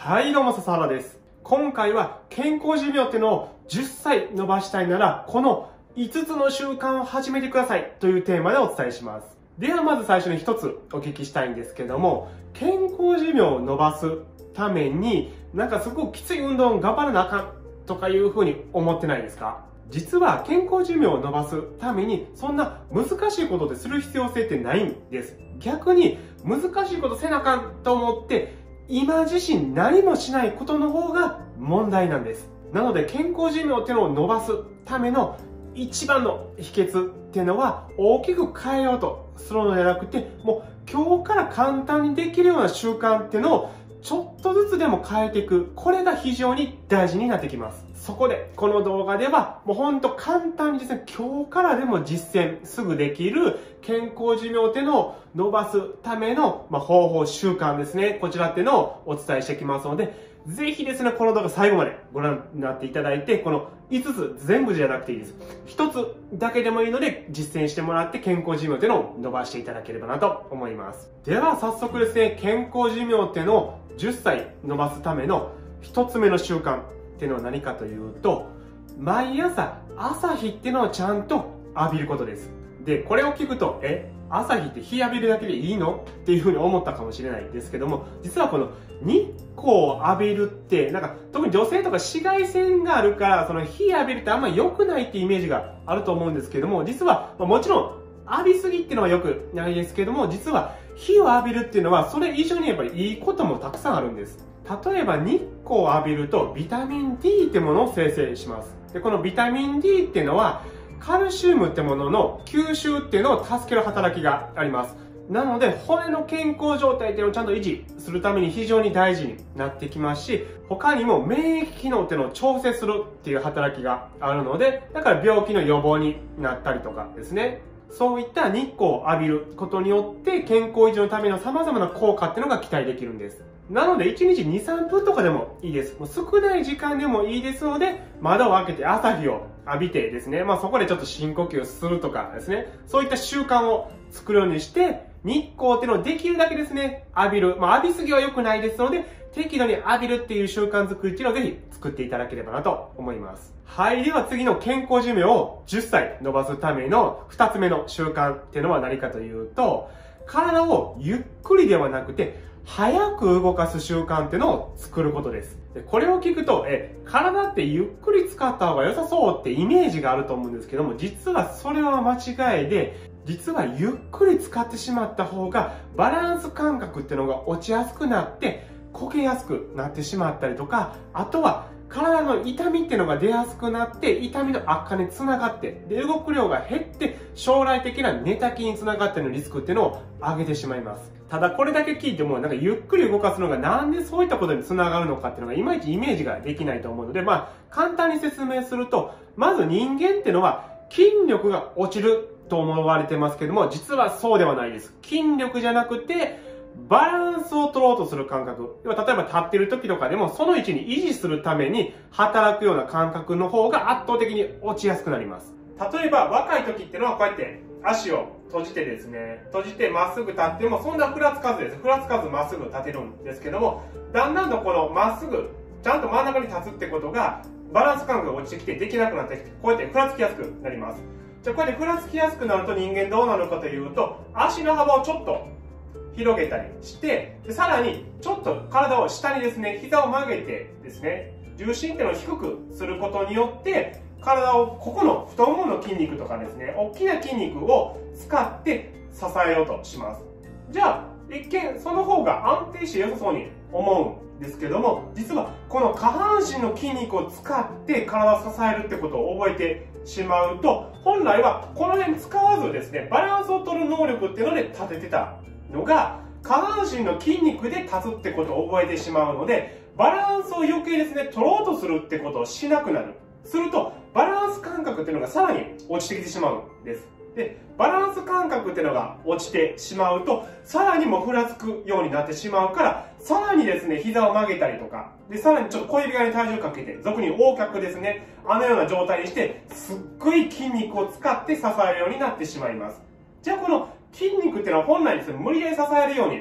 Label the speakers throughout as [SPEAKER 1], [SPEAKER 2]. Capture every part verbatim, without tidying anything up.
[SPEAKER 1] はい、どうも笹原です。今回は健康寿命っていうのをじゅっさい伸ばしたいなら、このいつつの習慣を始めてくださいというテーマでお伝えします。ではまず最初に一つお聞きしたいんですけども、健康寿命を伸ばすために、なんかすごくきつい運動を頑張らなあかんとかいうふうに思ってないですか？実は健康寿命を伸ばすためにそんな難しいことでする必要性ってないんです。逆に難しいことせなあかんと思って今自身何もしないことの方が問題なんです。なので健康寿命っていうのを伸ばすための一番の秘訣っていうのは大きく変えようとするのではなくて、もう今日から簡単にできるような習慣っていうのをちょっとずつでも変えていく。これが非常に大事になってきます。そこでこの動画ではもうほんと簡単にですね、今日からでも実践すぐできる健康寿命っていうのを伸ばすための、まあ、方法、習慣ですね。こちらっていうのをお伝えしていきますので、ぜひですね、この動画最後までご覧になっていただいて、このいつつ全部じゃなくていいです。ひとつだけでもいいので実践してもらって健康寿命っていうのを伸ばしていただければなと思います。では早速ですね、健康寿命っていうのをじゅっさい伸ばすためのひとつめの習慣っていうのは何かというと、毎朝朝日っていうのをちゃんと浴びることです。で、これを聞くと、え、朝日って日浴びるだけでいいのっていうふうに思ったかもしれないんですけども、実はこの日光を浴びるって、なんか特に女性とか紫外線があるから、その日浴びるってあんま良くないってイメージがあると思うんですけども、実は、まあ、もちろん浴びすぎっていうのは良くないですけども、実は日を浴びるっていうのはそれ以上にやっぱりいいこともたくさんあるんです。例えば日光を浴びるとビタミン ディー ってものを生成します。で、このビタミン ディー っていうのはカルシウムってものの吸収っていうのを助ける働きがあります。なので骨の健康状態っていうのをちゃんと維持するために非常に大事になってきますし、他にも免疫機能っていうのを調整するっていう働きがあるので、だから病気の予防になったりとかですね。そういった日光を浴びることによって健康維持のための様々な効果っていうのが期待できるんです。なのでいちにちに、さんぷんとかでもいいです。もう少ない時間でもいいですので、窓を開けて朝日を浴びてですね、まあそこでちょっと深呼吸をするとかですね、そういった習慣を作るようにして、日光っていうのをできるだけですね、浴びる。まあ浴びすぎは良くないですので、適度に浴びるっていう習慣作りっていうのをぜひ作っていただければなと思います。はい。では次の健康寿命をじゅっさい伸ばすためのふたつめの習慣っていうのは何かというと、体をゆっくりではなくて、早く動かす習慣っていうのを作ることです。で、これを聞くと、え、体ってゆっくり使った方が良さそうってイメージがあると思うんですけども、実はそれは間違いで、実はゆっくり使ってしまった方がバランス感覚っていうのが落ちやすくなってこけやすくなってしまったりとか、あとは体の痛みっていうのが出やすくなって痛みの悪化につながって、で動く量が減って将来的な寝たきにつながってのリスクっていうのを上げてしまいます。ただこれだけ聞いてもなんかゆっくり動かすのがなんでそういったことにつながるのかっていうのがいまいちイメージができないと思うので、まあ簡単に説明すると、まず人間っていうのは筋力が落ちると思われてますけども、実はそうではないです。筋力じゃなくてバランスを取ろうとする感覚。例えば立ってる時とかでもその位置に維持するために働くような感覚の方が圧倒的に落ちやすくなります。例えば若い時っていうのはこうやって足を閉じてですね、閉じてまっすぐ立ってもそんなふらつかずです。ふらつかずまっすぐ立てるんですけども、だんだんとこのまっすぐちゃんと真ん中に立つってことがバランス感覚が落ちてきてできなくなってきて、こうやってふらつきやすくなります。じゃあこうやってふらつきやすくなると人間どうなるかというと、足の幅をちょっと広げたりして、でさらにちょっと体を下にですね、膝を曲げてですね、重心っていうのを低くすることによって体をここの太ももの筋肉とかですね、大きな筋肉を使って支えようとします。じゃあ一見その方が安定して良さそうに思うんですけども、実はこの下半身の筋肉を使って体を支えるってことを覚えてしまうと、本来はこの辺使わずですね、バランスを取る能力っていうので立ててたのが、下半身の筋肉で立つってことを覚えてしまうので、バランスを余計ですね、取ろうとするってことをしなくなる。すると、バランス感覚っていうのがさらに落ちてきてしまうんです。で、バランス感覚っていうのが落ちてしまうと、さらにもふらつくようになってしまうから、さらにですね、膝を曲げたりとか、で、さらにちょっと小指側に体重かけて、俗に横脚ですね、あのような状態にして、すっごい筋肉を使って支えるようになってしまいます。じゃあこの筋肉っていうのは本来ですね、無理やり支えるように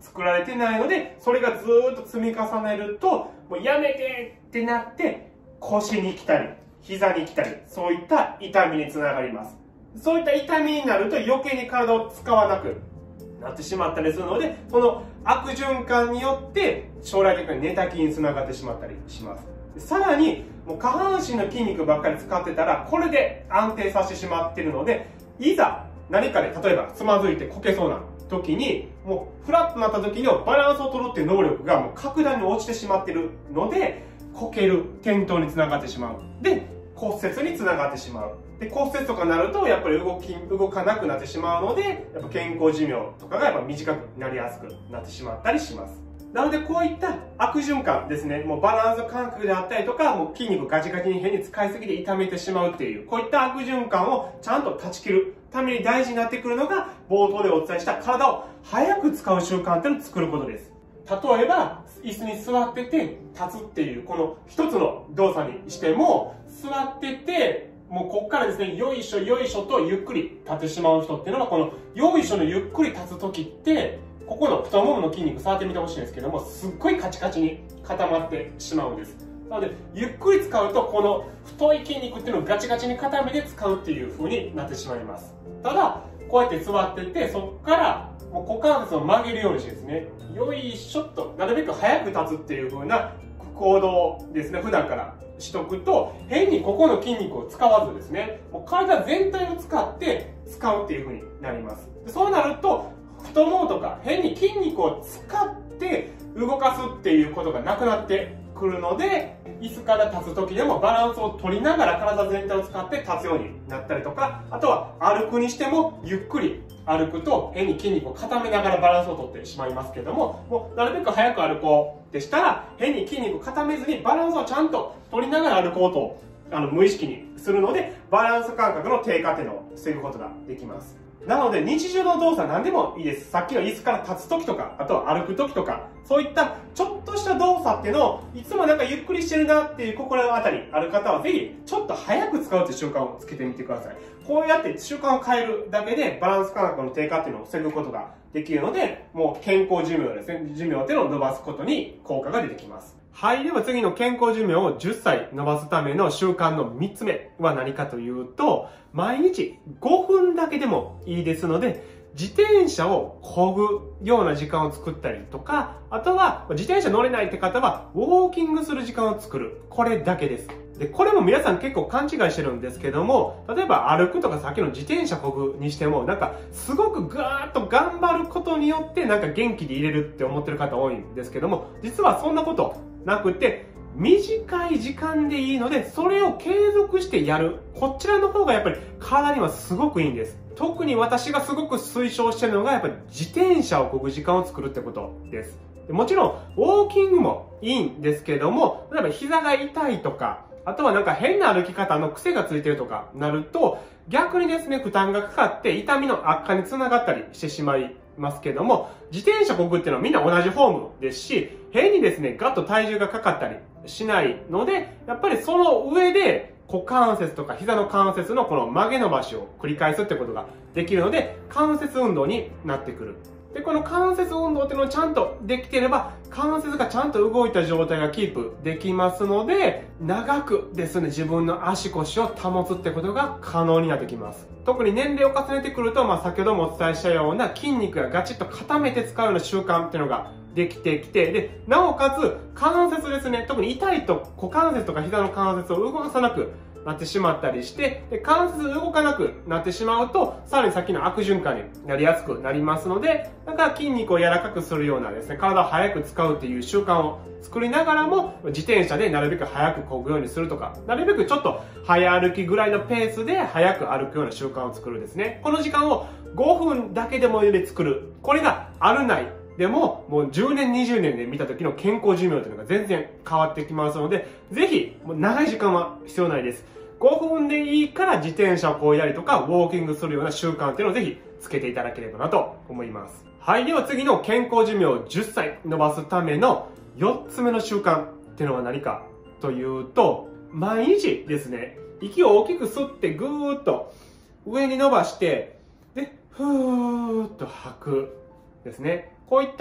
[SPEAKER 1] 作られてないので、それがずーっと積み重ねると、もうやめてってなって、腰に来たり、膝に来たり、そういった痛みにつながります。そういった痛みになると余計に体を使わなくなってしまったりするので、その悪循環によって将来的に寝たきりにつながってしまったりします。さらに、もう下半身の筋肉ばっかり使ってたら、これで安定させてしまっているので、いざ何かで例えばつまずいてこけそうな時に、もうフラッとなった時のバランスを取るっていう能力がもう格段に落ちてしまっているので、こける、転倒につながってしまう。で、骨折につながってしまう。で、骨折とかなると、やっぱり動き、動かなくなってしまうので、やっぱ健康寿命とかがやっぱ短くなりやすくなってしまったりします。なので、こういった悪循環ですね、もうバランス感覚であったりとか、もう筋肉ガチガチに変に使いすぎて痛めてしまうっていう、こういった悪循環をちゃんと断ち切るために大事になってくるのが、冒頭でお伝えした体を早く使う習慣っていうのを作ることです。例えば、椅子に座ってて立つっていう、この一つの動作にしても、座ってて、もうこっからですね、よいしょよいしょとゆっくり立ってしまう人っていうのは、このよいしょのゆっくり立つ時って、ここの太ももの筋肉触ってみてほしいんですけども、すっごいカチカチに固まってしまうんです。なので、ゆっくり使うと、この太い筋肉っていうのをガチガチに固めて使うっていう風になってしまいます。ただ、こうやって座ってて、そこからもう股関節を曲げるようにしてですね、よいしょっと、なるべく早く立つっていう風な行動ですね、普段からしとくと、変にここの筋肉を使わずですね、もう体全体を使って使うっていう風になります。そうなると、太ももとか変に筋肉を使って動かすっていうことがなくなってくるので、椅子から立つ時でもバランスを取りながら体全体を使って立つようになったりとか、あとは歩くにしてもゆっくり歩くと変に筋肉を固めながらバランスを取ってしまいますけども、もうなるべく早く歩こうでしたら、変に筋肉を固めずにバランスをちゃんと取りながら歩こうとあの無意識にするので、バランス感覚の低下っていうのを防ぐことができます。なので日常の動作何でもいいです。さっきの椅子から立つ時とか、あとは歩く時とか、そういったちょっとした動作っていうのを、いつもなんかゆっくりしてるなっていう心当たりある方は、ぜひちょっと早く使うっていう習慣をつけてみてください。こうやって習慣を変えるだけでバランス感覚の低下っていうのを防ぐことができるので、もう健康寿命ですね、寿命っていうのを伸ばすことに効果が出てきます。はい。では次の健康寿命をじゅっさい伸ばすための習慣のみっつめは何かというと、毎日ごふんだけでもいいですので、自転車を漕ぐような時間を作ったりとか、あとは自転車乗れないって方はウォーキングする時間を作る。これだけです。で、これも皆さん結構勘違いしてるんですけども、例えば歩くとかさっきの自転車漕ぐにしても、なんかすごくガーッと頑張ることによってなんか元気でいれるって思ってる方多いんですけども、実はそんなことなくて、短い時間でいいので、それを継続してやる。こちらの方がやっぱり体にはすごくいいんです。特に私がすごく推奨してるのが、やっぱり自転車を漕ぐ時間を作るってことです。もちろん、ウォーキングもいいんですけども、例えば膝が痛いとか、あとはなんか変な歩き方の癖がついてるとかなると、逆にですね、負担がかかって痛みの悪化につながったりしてしまいますけども、自転車漕ぐっていうのはみんな同じフォームですし、変にですね、ガッと体重がかかったりしないので、やっぱりその上で股関節とか膝の関節のこの曲げ伸ばしを繰り返すってことができるので、関節運動になってくる。で、この関節運動っていうのをちゃんとできていれば、関節がちゃんと動いた状態がキープできますので、長くですね、自分の足腰を保つってことが可能になってきます。特に年齢を重ねてくると、まあ先ほどもお伝えしたような筋肉がガチッと固めて使うような習慣っていうのができてきて、で、なおかつ関節ですね、特に痛いと股関節とか膝の関節を動かさなくなってしまったりして、で関節動かなくなってしまうと、さらにさっきの悪循環になりやすくなりますので、だから筋肉を柔らかくするようなですね、体を早く使うっていう習慣を作りながらも、自転車でなるべく早く漕ぐようにするとか、なるべくちょっと早歩きぐらいのペースで早く歩くような習慣を作るですね。この時間をごふんだけでもいいので作る。これがあるない。でも、もうじゅうねん、にじゅうねんで見た時の健康寿命というのが全然変わってきますので、ぜひ、もう長い時間は必要ないです。ごふんでいいから自転車をこうやりとか、ウォーキングするような習慣っていうのをぜひつけていただければなと思います。はい。では次の健康寿命をじゅっさい伸ばすためのよっつめの習慣っていうのは何かというと、毎日ですね、息を大きく吸ってぐーっと上に伸ばして、で、ふーっと吐くですね。こういった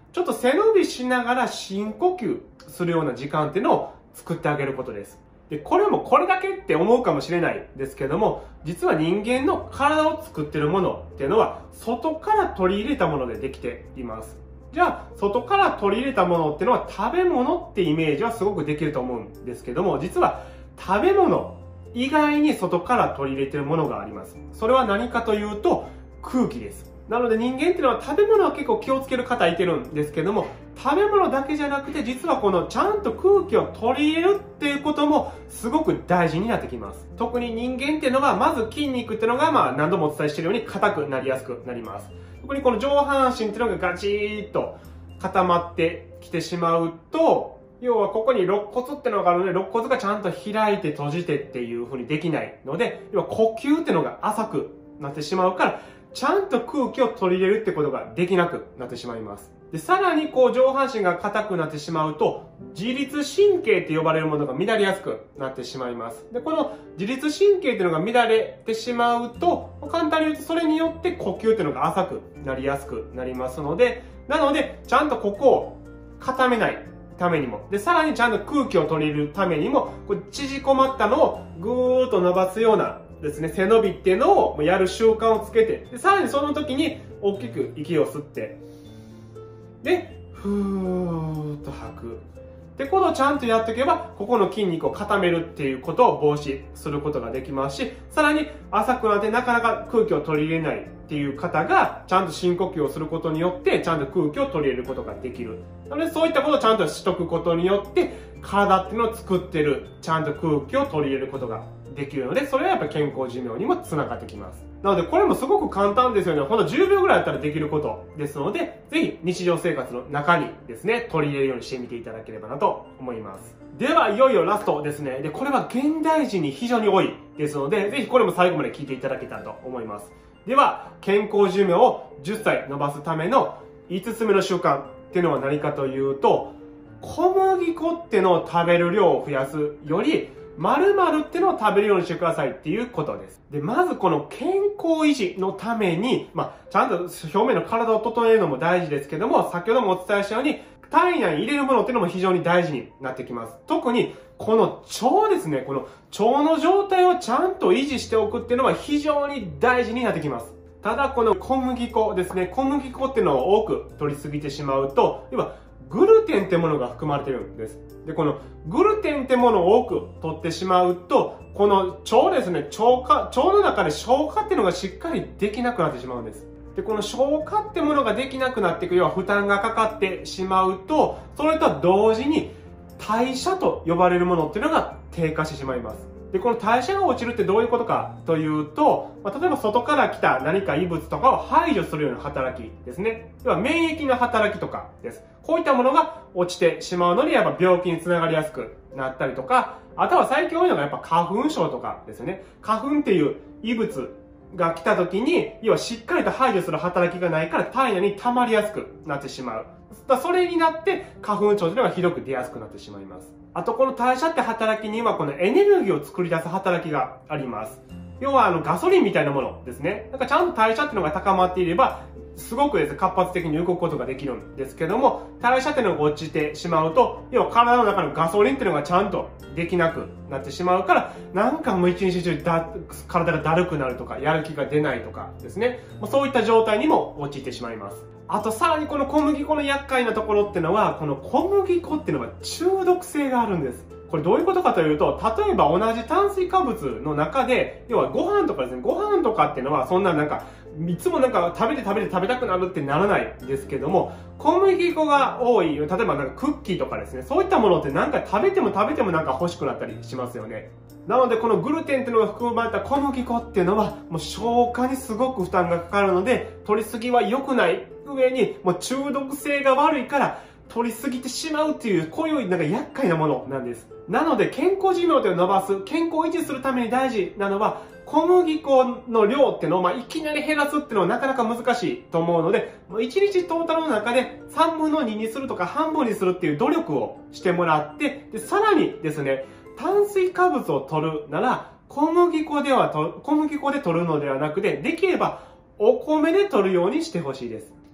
[SPEAKER 1] ちょっと背伸びしながら深呼吸するような時間っていうのを作ってあげることです。で、これもこれだけって思うかもしれないですけども、実は人間の体を作っているものっていうのは、外から取り入れたものでできています。じゃあ、外から取り入れたものっていうのは食べ物ってイメージはすごくできると思うんですけども、実は食べ物以外に外から取り入れているものがあります。それは何かというと、空気です。なので人間っていうのは食べ物は結構気をつける方いてるんですけども、食べ物だけじゃなくて実はこのちゃんと空気を取り入れるっていうこともすごく大事になってきます。特に人間っていうのはまず筋肉っていうのがまあ何度もお伝えしているように硬くなりやすくなります。特にこの上半身っていうのがガチーッと固まってきてしまうと、要はここに肋骨っていうのがあるので、肋骨がちゃんと開いて閉じてっていう風にできないので、要は呼吸っていうのが浅くなってしまうから、ちゃんと空気を取り入れるってことができなくなってしまいます。で、さらにこう上半身が硬くなってしまうと、自律神経って呼ばれるものが乱れやすくなってしまいます。で、この自律神経っていうのが乱れてしまうと、簡単に言うとそれによって呼吸っていうのが浅くなりやすくなりますので、なので、ちゃんとここを固めないためにも、で、さらにちゃんと空気を取り入れるためにも、こう縮こまったのをぐーっと伸ばすようなですね、背伸びっていうのをやる習慣をつけて、でさらにその時に大きく息を吸って、で、ふーっと吐く。ってことをちゃんとやっておけば、ここの筋肉を固めるっていうことを防止することができますし、さらに浅くなってなかなか空気を取り入れないっていう方が、ちゃんと深呼吸をすることによって、ちゃんと空気を取り入れることができる。なので、そういったことをちゃんとしとくことによって、体っていうのを作ってる、ちゃんと空気を取り入れることができるので、それはやっぱ健康寿命にもつながってきます。なので、これもすごく簡単ですよね。ほんとじゅうびょうぐらいだったらできることですので、ぜひ日常生活の中にですね、取り入れるようにしてみていただければなと思います。では、いよいよラストですね。で、これは現代人に非常に多いですので、ぜひこれも最後まで聞いていただけたらと思います。では、健康寿命をじゅっさい伸ばすためのいつつめの習慣っていうのは何かというと、小麦粉ってのを食べる量を増やすより、〇〇ってのを食べるようにしてくださいっていうことです。で、まずこの健康維持のために、まあ、ちゃんと表面の体を整えるのも大事ですけども、先ほどもお伝えしたように、体内に入れるものっていうのも非常に大事になってきます。特に、この腸ですね、この腸の状態をちゃんと維持しておくっていうのは非常に大事になってきます。ただこの小麦粉ですね、小麦粉っていうのを多く取りすぎてしまうと、要はグルテンってものが含まれてるんです。で、このグルテンってものを多く取ってしまうと、この腸ですね、腸化、腸の中で消化っていうのがしっかりできなくなってしまうんです。で、この消化ってものができなくなっていく、要は負担がかかってしまうと、それと同時に代謝と呼ばれるものっていうのが低下してしまいます。で、この代謝が落ちるってどういうことかというと、まあ、例えば外から来た何か異物とかを排除するような働きですね。要は免疫の働きとかです。こういったものが落ちてしまうので、やっぱ病気につながりやすくなったりとか、あとは最近多いのがやっぱ花粉症とかですよね。花粉っていう異物が来た時に、要はしっかりと排除する働きがないから体内に溜まりやすくなってしまう。だそれになって花粉症というのがひどく出やすくなってしまいます。あとこの代謝って働きにはこのエネルギーを作り出す働きがあります。要はあのガソリンみたいなものですね。なんかちゃんと代謝っていうのが高まっていれば、すごくですね、活発的に動くことができるんですけども、代謝っていうのが落ちてしまうと、要は体の中のガソリンっていうのがちゃんとできなくなってしまうから、なんかもう一日中だ体がだるくなるとか、やる気が出ないとかですね。そういった状態にも陥ってしまいます。あとさらにこの小麦粉の厄介なところっていうのは、この小麦粉っていうのは中毒性があるんです。これどういうことかというと、例えば同じ炭水化物の中で、要はご飯とかですね、ご飯とかっていうのはそんななんか、いつもなんか食べて食べて食べたくなるってならないんですけども、小麦粉が多い、例えばなんかクッキーとかですね、そういったものってなんか食べても食べてもなんか欲しくなったりしますよね。なのでこのグルテンっていうのが含まれた小麦粉っていうのは、もう消化にすごく負担がかかるので、取りすぎは良くない上に、もう中毒性が悪いから、取りすぎてしまうっていう、こういうなんか厄介なものなんです。なので健康寿命を伸ばす、健康を維持するために大事なのは、小麦粉の量っていうのを、まあ、いきなり減らすっていうのはなかなか難しいと思うので、いちにちトータルの中でさんぶんのににするとか半分にするっていう努力をしてもらって、で、さらにですね、炭水化物を取るなら、小麦粉ではと、小麦粉で取るのではなくて、できればお米で取るようにしてほしいです。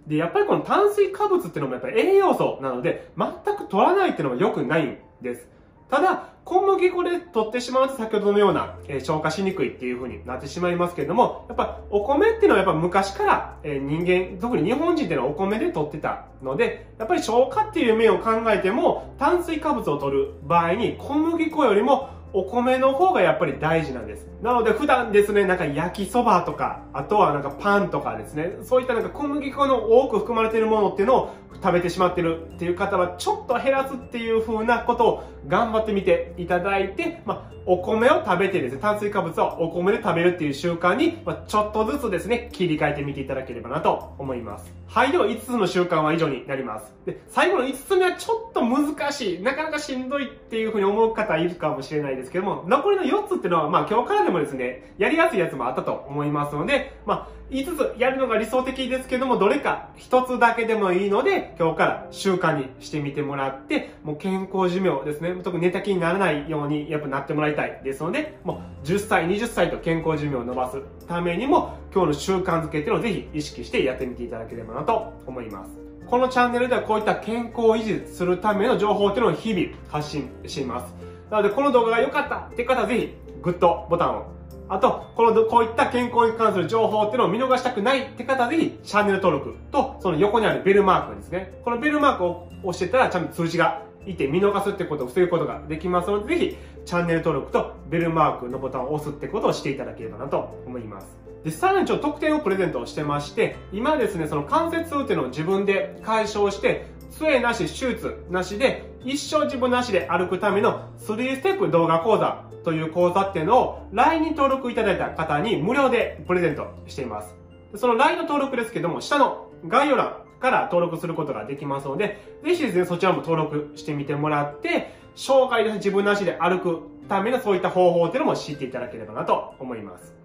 [SPEAKER 1] で、やっぱりこの炭水化物っていうのもやっぱり栄養素なので、全く取らないっていうのも良くないんです。ただ、小麦粉で取ってしまうと先ほどのような、えー、消化しにくいっていう風になってしまいますけれども、やっぱお米っていうのはやっぱ昔から、えー、人間、特に日本人っていうのはお米で取ってたので、やっぱり消化っていう面を考えても、炭水化物を取る場合に小麦粉よりもお米の方がやっぱり大事なんです。なので普段ですね、なんか焼きそばとか、あとはなんかパンとかですね、そういったなんか小麦粉の多く含まれているものっていうのを食べてしまってるっていう方はちょっと減らすっていう風なことを頑張ってみていただいて、まあ、お米を食べてですね、炭水化物はお米で食べるっていう習慣に、まあ、ちょっとずつですね、切り替えてみていただければなと思います。はい、ではいつつの習慣は以上になります。で、最後のいつつめはちょっと難しい、なかなかしんどいっていう風に思う方いるかもしれないですけども、残りのよっつっていうのは、まあ今日からでもですね、やりやすいやつもあったと思いますので、まあ、いつつやるのが理想的ですけども、どれかひとつだけでもいいので、今日から習慣にしてみてもらって、もう健康寿命ですね、特に寝たきりにならないようにやっぱなってもらいたいですので、もうじゅっさい、はたちと健康寿命を伸ばすためにも、今日の習慣づけっていうのをぜひ意識してやってみていただければなと思います。このチャンネルではこういった健康を維持するための情報っていうのを日々発信しています。なのでこの動画が良かったって方はぜひグッドボタンを、あと、この、こういった健康に関する情報っていうのを見逃したくないって方はぜひチャンネル登録と、その横にあるベルマークですね。このベルマークを押してたらちゃんと通知がいて見逃すってことを防ぐことができますので、ぜひチャンネル登録とベルマークのボタンを押すってことをしていただければなと思います。で、さらにちょっと特典をプレゼントしてまして、今ですね、その関節痛っていうのを自分で解消して、杖なし、手術なしで、一生自分なしで歩くためのスリーステップ動画講座という講座っていうのを ライン に登録いただいた方に無料でプレゼントしています。その ライン の登録ですけども、下の概要欄から登録することができますので、ぜひですね、そちらも登録してみてもらって、生涯で自分なしで歩くためのそういった方法っていうのも知っていただければなと思います。